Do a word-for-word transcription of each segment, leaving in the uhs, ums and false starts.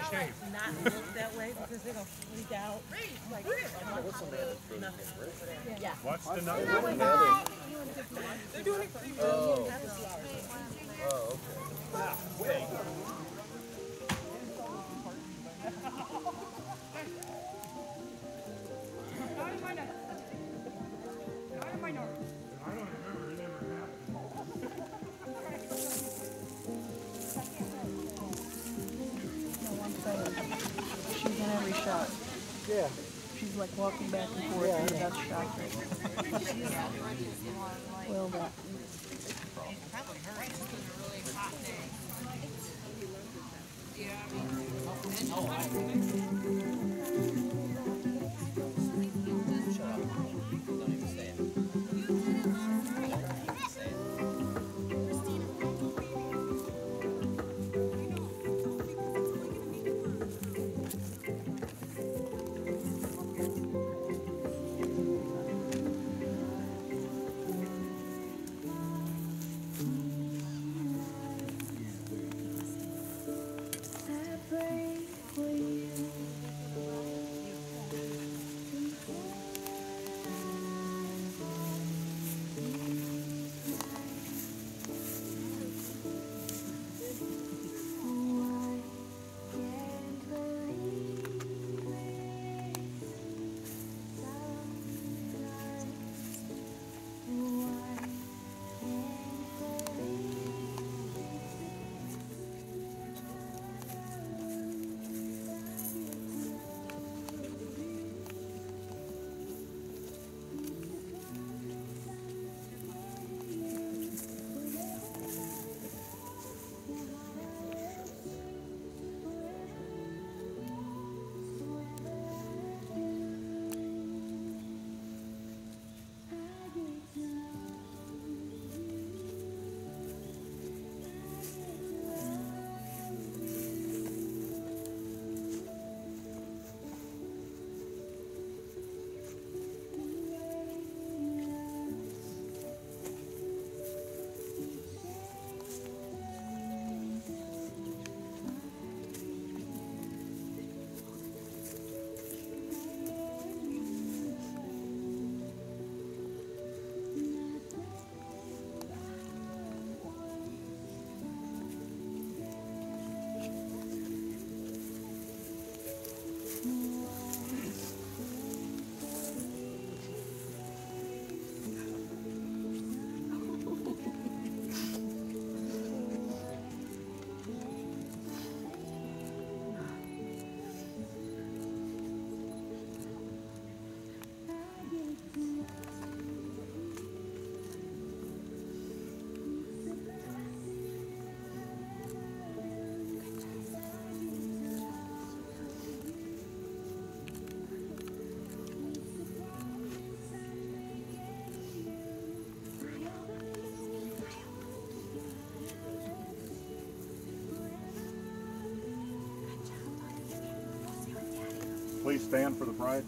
shape. Not look that way because they're gonna freak out. Like, nothing. Yeah. Watch the number. They're doing it for you. Oh. Oh, okay. Wait. She's in every shot. Yeah. She's like walking back and forth Yeah, in the yeah. best shot. Well done. Please stand for the bride.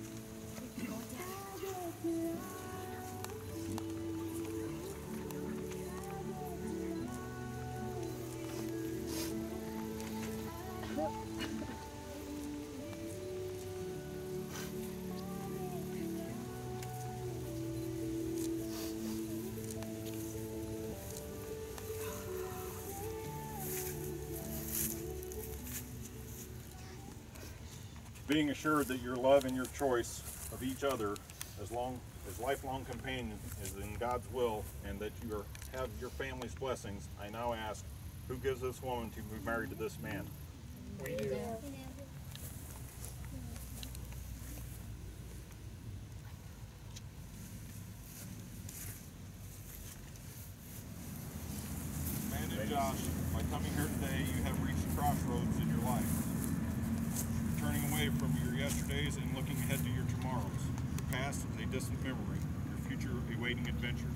Being assured that your love and your choice of each other as long as lifelong companion is in God's will, and that you are, have your family's blessings, I now ask, who gives this woman to be married to this man? We do. Amanda and Josh, by coming here today, you have reached crossroads in your life. Turning away from your yesterdays and looking ahead to your tomorrows. Your past is a distant memory, your future a waiting adventure.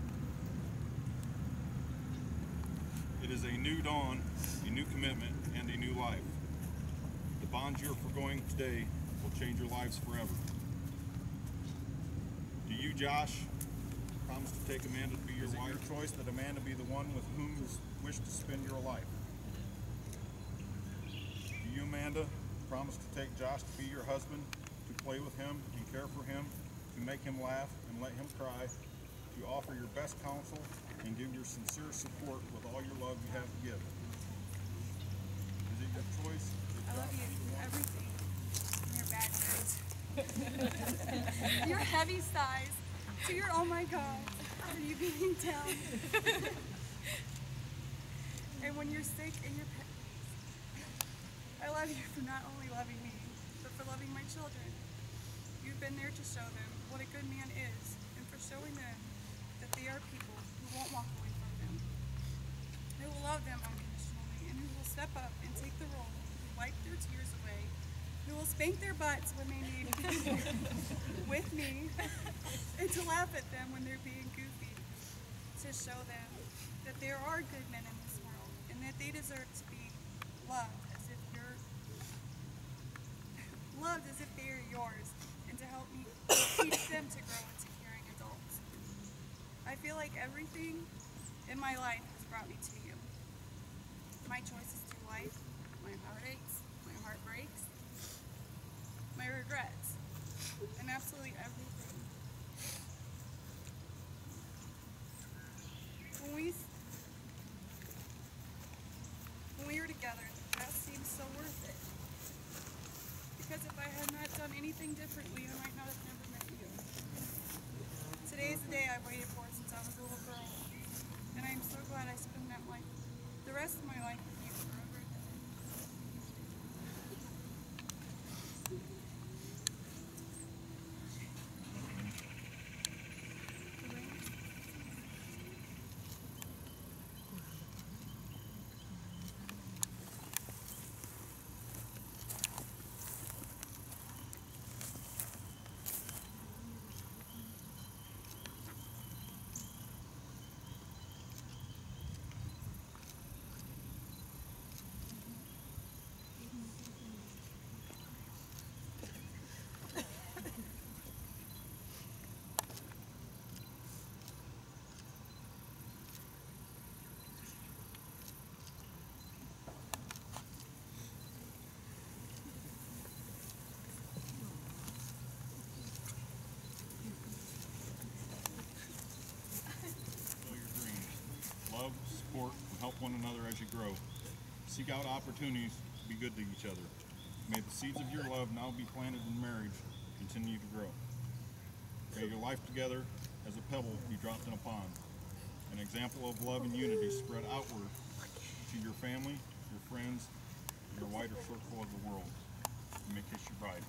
It is a new dawn, a new commitment, and a new life. The bonds you're forgoing today will change your lives forever. Do you, Josh, promise to take Amanda to be your wife? Is it your choice that Amanda be the one with whom you wish to spend your life? Do you, Amanda, promise to take Josh to be your husband, to play with him and care for him, to make him laugh and let him cry, to offer your best counsel and give your sincere support with all your love you have to give? Is it your choice? I love you, everything. Your bad days. Your heavy sighs. To your oh my god. Are you being down? And when you're sick and you're pet peeves. I love you for not only loving me, but for loving my children. You've been there to show them what a good man is, and for showing them that they are people who won't walk away from them, who will love them unconditionally, and who will step up and take the role, who wipe their tears away, who will spank their butts when they need with me, and to laugh at them when they're being goofy, to show them that there are good men in this world, and that they deserve to be loved as if you're loved as if they are yours, and to help me teach them to grow into caring adults. I feel like everything in my life has brought me to you. My choices through life, my heartaches, my heartbreaks, my regrets, and absolutely everything. When we when we were together, the past seemed so worth it. Because if I had not done anything differently, I might not have never met you. Today is the day I waited for since I was a little girl, and I'm so glad I spent that life, the rest of my life with you forever. Love, support, and help one another as you grow. Seek out opportunities to be good to each other. May the seeds of your love now be planted in marriage continue to grow. May your life together as a pebble be dropped in a pond. An example of love and unity spread outward to your family, your friends, and your wider circle of the world. You may kiss your bride.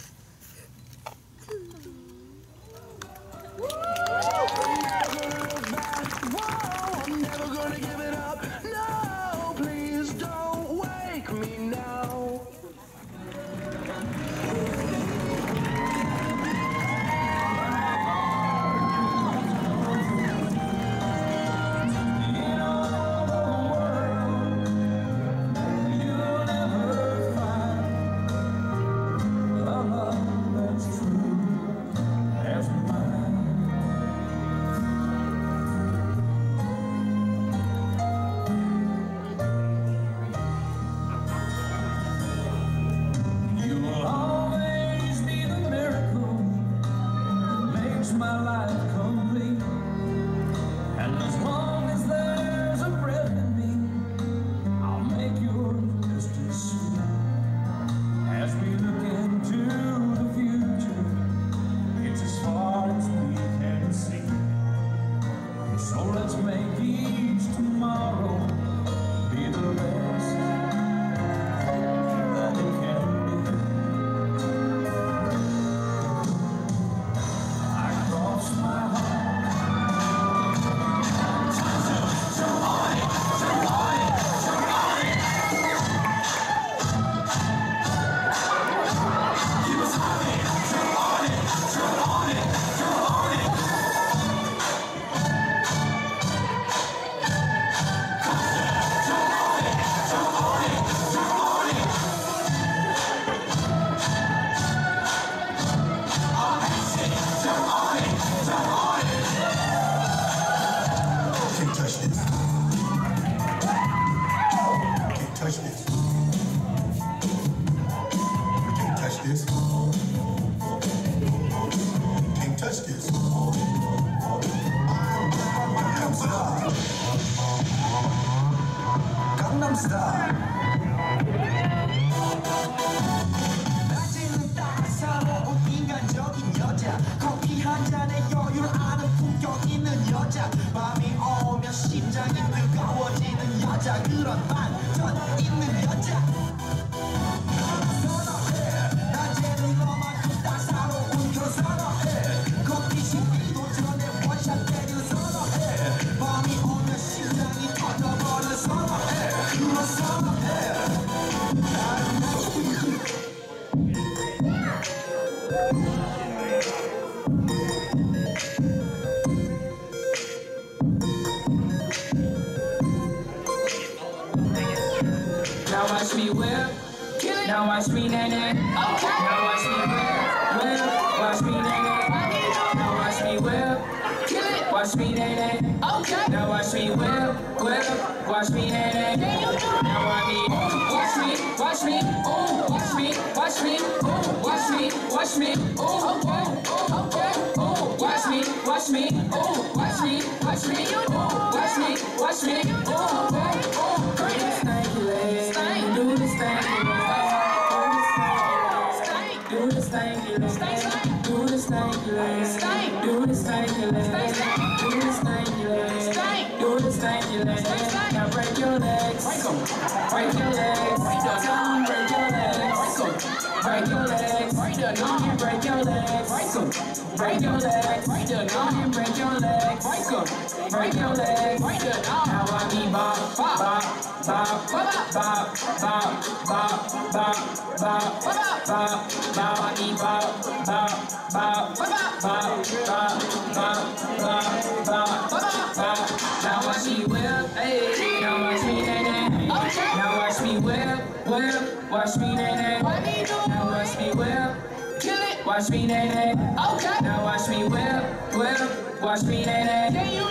I'm never gonna give it up. No, please don't wake me now. star. 낮에는 따사로운 인간적인 여자 커피 한 잔에 여유를 아는 품격 있는 여자 밤이 오면 심장이 뜨거워지는 여자 그런 반전 있는 여자 선어해 낮에는 너만큼 따사로운 그런 선어해 커피 식기도 전에 원샷 때리는 선어해 밤이 오면 심장이 터져버리는 선어해 그런 선어해 Now watch me whip, kill it. Now watch me nae nae. Okay. Now watch me whip, whip. Watch me nae nae. Now watch me whip, kill it. Watch me nae nae. Okay. Now watch me whip, whip. Watch me nae nae. Now watch me, watch me, watch me, ooh, watch me, watch me, ooh, watch me, watch me, ooh, okay, okay, ooh, watch me, watch me, ooh, watch me, watch me, ooh, watch me, watch me, ooh, okay, ooh, do this stanky leg, do this stanky leg, do this stanky leg, do this stanky leg, do this stanky leg, do this stanky leg, do this stanky leg, now break your legs, break your legs, tell them break your legs, break your legs, go and break your legs, break your legs, go and break your legs, break your legs, now I be bop, bop, bop, bop, bop, bop, bop, bop, bop, bop, bop, I be bop, bop, bop, bop, bop, bop, bop, bop, bop, now watch me whip, hey, now watch me nae nae, now watch me whip, whip, watch me nae nae, now watch me whip, kill it, watch me nae nae, okay, now watch me whip, whip, watch me nae nae.